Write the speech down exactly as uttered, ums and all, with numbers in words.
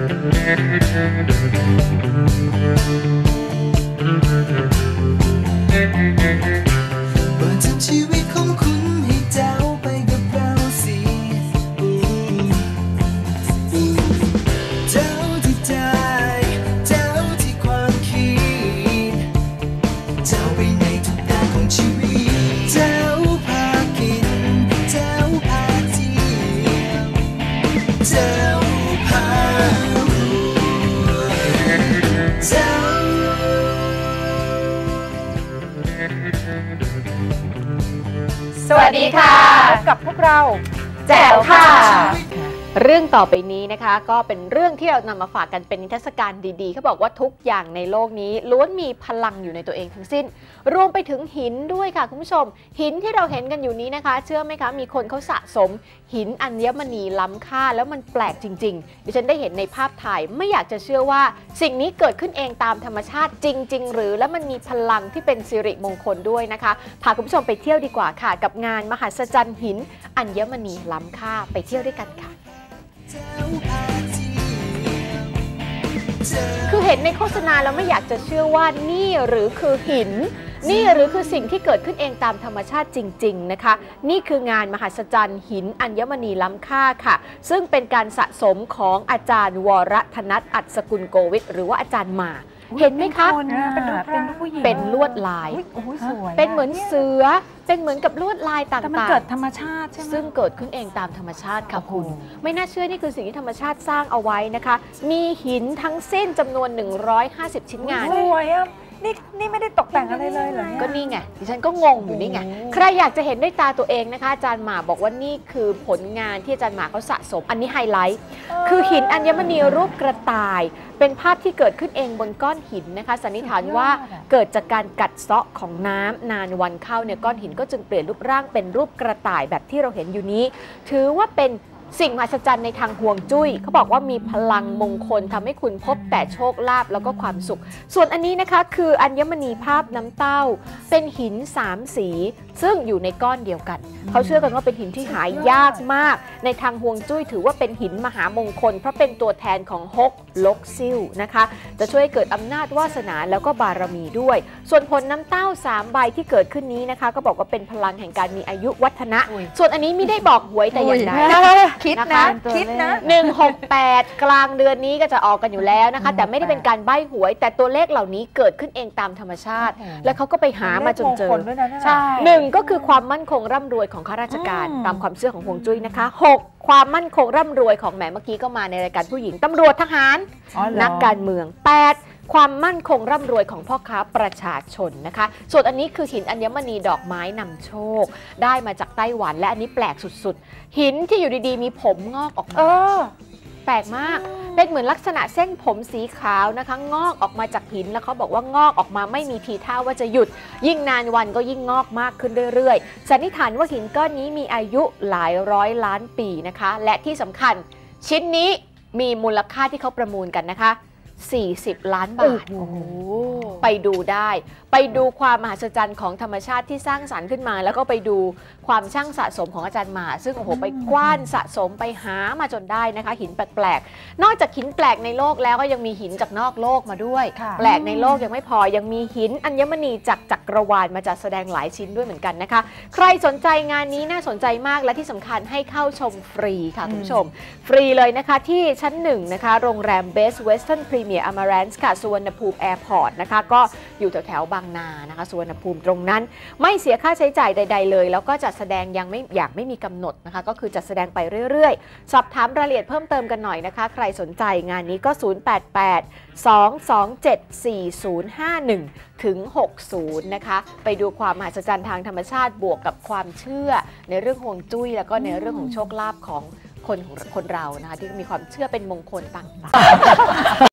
เปิดทำชีวิตของคุณให้แจ๋วไปกับเราสิแจ๋วที่ใจแจ๋วที่ความคิดแจ๋วไปในทุกด้านของชีวิตแจ๋วพากินแจ๋วพาเที่ยวแจ๋วพารวยแจ๋วสวัสดีค่ะพบกับพวกเราแจ๋วค่ะเรื่องต่อไปนี้นะคะก็เป็นเรื่องที่เรานำมาฝากกันเป็นนิทรรศการดีๆเขาบอกว่าทุกอย่างในโลกนี้ล้วนมีพลังอยู่ในตัวเองทั้งสิ้นรวมไปถึงหินด้วยค่ะคุณผู้ชมหินที่เราเห็นกันอยู่นี้นะคะเชื่อไหมคะมีคนเขาสะสมหินอัญมณีล้ำค่าแล้วมันแปลกจริงๆดิฉันได้เห็นในภาพถ่ายไม่อยากจะเชื่อว่าสิ่งนี้เกิดขึ้นเองตามธรรมชาติจริงๆหรือและมันมีพลังที่เป็นสิริมงคลด้วยนะคะพาคุณผู้ชมไปเที่ยวดีกว่าค่ะกับงานมหัศจรรย์หินอัญมณีล้ำค่าไปเที่ยวด้วยกันค่ะคือเห็นในโฆษณาแล้วไม่อยากจะเชื่อว่านี่หรือคือหินนี่หรือคือสิ่งที่เกิดขึ้นเองตามธรรมชาติจริงๆนะคะนี่คืองานมหัศจรรย์หินอัญมณีล้ำค่าค่ะซึ่งเป็นการสะสมของอาจารย์วรธนัทอัศกุลโกวิทหรือว่าอาจารย์หมาเห็นไหมคะเป็นผู้หญิงเป็นลวดลายเป็นเหมือนเสือเป็นเหมือนกับลวดลายต่างๆแต่มันเกิดธรรมชาติใช่ไหมซึ่งเกิดขึ้นเองตามธรรมชาติค่ะคุณไม่น่าเชื่อนี่คือสิ่งที่ธรรมชาติสร้างเอาไว้นะคะมีหินทั้งสิ้นจำนวนหนึ่งร้อยห้าสิบชิ้นงานสวยอ่ะนี่นี่ไม่ได้ตกแต่งอะไรเลยเหรอก็นี่ไงดิฉันก็งงอยู่นี่ไงใครอยากจะเห็นด้วยตาตัวเองนะคะอาจารย์หมาบอกว่านี่คือผลงานที่อาจารย์หมาเขาสะสมอันนี้ไฮไลท์คือหินอัญมณีรูปกระต่ายเป็นภาพที่เกิดขึ้นเองบนก้อนหินนะคะสันนิษฐานว่าเกิดจากการกัดเซาะของน้ำนานวันเข้าเนี่ยก้อนหินก็จึงเปลี่ยนรูปร่างเป็นรูปกระต่ายแบบที่เราเห็นอยู่นี้ถือว่าเป็นสิ่งมหัศจรรย์ในทางฮวงจุ้ยเขาบอกว่ามีพลังมงคลทำให้คุณพบแต่โชคลาภแล้วก็ความสุขส่วนอันนี้นะคะคืออัญมณีภาพน้ำเต้าเป็นหินสามสีซึ่งอยู่ในก้อนเดียวกันเขาเชื่อกันว่าเป็นหินที่หายยากมากในทางฮวงจุ้ยถือว่าเป็นหินมหามงคลเพราะเป็นตัวแทนของฮกลกซิ่วนะคะจะช่วยเกิดอำนาจวาสนาแล้วก็บารมีด้วยส่วนผลน้ำเต้าสามใบที่เกิดขึ้นนี้นะคะก็บอกว่าเป็นพลังแห่งการมีอายุวัฒนะส่วนอันนี้ไม่ได้บอกหวยแต่อย่างใดคิดนะคิดนะหนึ่งหกแปดกลางเดือนนี้ก็จะออกกันอยู่แล้วนะคะแต่ไม่ได้เป็นการใบ้หวยแต่ตัวเลขเหล่านี้เกิดขึ้นเองตามธรรมชาติแล้วเขาก็ไปหามาจนเจอใช่หนึ่งก็คือความมั่นคงร่ำรวยของข้าราชการตามความเชื่อของฮวงจุ้ยนะคะหกความมั่นคงร่ำรวยของแหมเมื่อกี้ก็มาในรายการผู้หญิงตำรวจทหารนักการเมืองแปดความมั่นคงร่ำรวยของพ่อค้าประชาชนนะคะส่วนอันนี้คือหินอัญมณีดอกไม้นำโชคได้มาจากไต้หวันและอันนี้แปลกสุดๆหินที่อยู่ดีๆมีผมงอกออกมาแปลกมากเป็นเหมือนลักษณะเส้นผมสีขาวนะคะงอกออกมาจากหินแล้วเขาบอกว่างอกออกมาไม่มีทีท่าว่าจะหยุดยิ่งนานวันก็ยิ่งงอกมากขึ้นเรื่อยๆสันนิษฐานว่าหินก้อนนี้มีอายุหลายร้อยล้านปีนะคะและที่สำคัญชิ้นนี้มีมูลค่าที่เขาประมูลกันนะคะสี่สิบล้านบาทไปดูได้ไปดูความมหัศจรรย์ของธรรมชาติที่สร้างสรรค์ขึ้นมาแล้วก็ไปดูความช่างสะสมของอาจารย์หมาซึ่งโอ้โหไปกว้านสะสมไปหามาจนได้นะคะหินแปลกๆนอกจากหินแปลกในโลกแล้วก็ยังมีหินจากนอกโลกมาด้วยแปลกในโลกยังไม่พอยังมีหินอัญมณีจากจักรวาลมาจัดแสดงหลายชิ้นด้วยเหมือนกันนะคะใครสนใจงานนี้น่าสนใจมากและที่สำคัญให้เข้าชมฟรีค่ะคุณผู้ชมฟรีเลยนะคะที่ชั้นหนึ่งนะคะโรงแรม Best Western Premier Amarant ค่ะสุวรรณภูมิแอร์พอร์ตนะคะก็อยู่แถวๆบางนานะคะสุวรรณภูมิตรงนั้นไม่เสียค่าใช้จ่ายใดๆเลยแล้วก็จัดแสดงยังไม่อย่างไม่มีกำหนดนะคะก็คือจัดแสดงไปเรื่อยๆสอบถามรายละเอียดเพิ่มเติมกันหน่อยนะคะใครสนใจงานนี้ก็ศูนย์ แปด แปด สอง สอง เจ็ด สี่ ศูนย์ ห้า หนึ่ง ถึง หกสิบนะคะไปดูความมหัศจรรย์ทางธรรมชาติบวกกับความเชื่อในเรื่องฮวงจุ้ยแล้วก็ในเรื่องของโชคลาภของคนของคนเรานะคะที่มีความเชื่อเป็นมงคลต่างๆ